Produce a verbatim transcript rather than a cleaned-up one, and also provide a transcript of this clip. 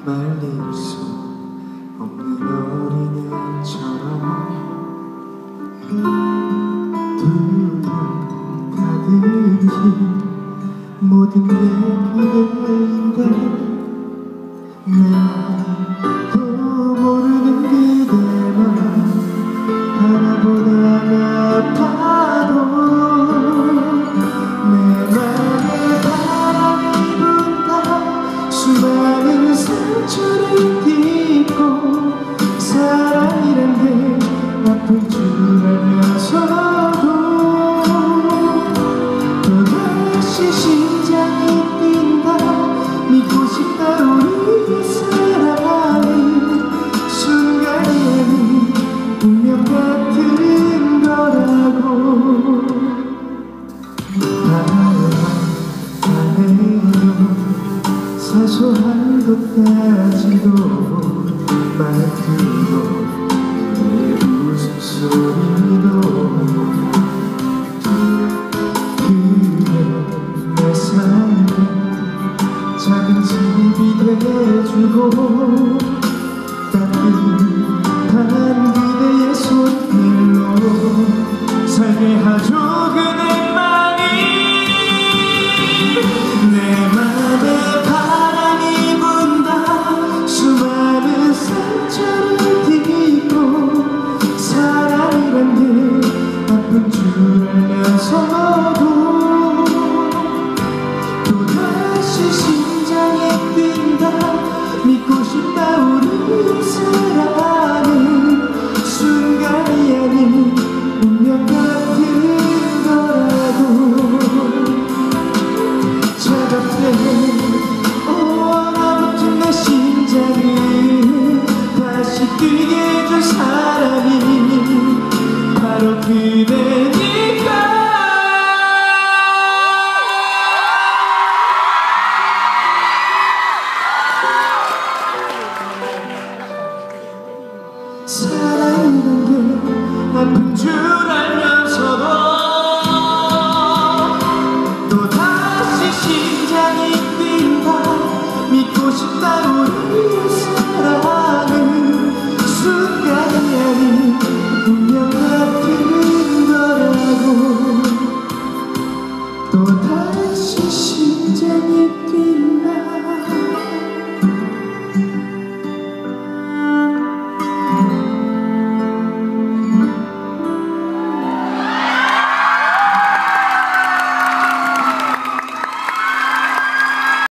말릴 수 없는 어린애처럼 두려움 가득히 모든 게 그대인데 나도 모르는 그대만 바라보다가 아파도 내 맘에 바람이 분다 수많은 상처를 딛고 사랑이란 게 아픈 줄 알면서도 또다시 심장이 뛴다 믿고 싶다 우리의 사랑은 순간에는 운명 같은 거라고 안해도 사소한 것까지도 말투도 그의 웃음소리도 그대 내 삶에 작은 집이 돼주고 따뜻한 그대의 손길로 살게 하죠 그대만이 내 맘에 바람이 분다 수많은 상처를 딛고 사랑이란 게 아픈 줄 알면서도 또다시 심장이 뛴다 믿고 싶다 우리 사랑은 순간이 아닌 운명 같은 거라고 차갑게 얼어붙은 내 심장을 다시 뛰게 해준 사람이 바로 그대니까 사랑이란 게 아픈 줄 알면서도 또다시 심장이 뛴다 믿고 싶다 우리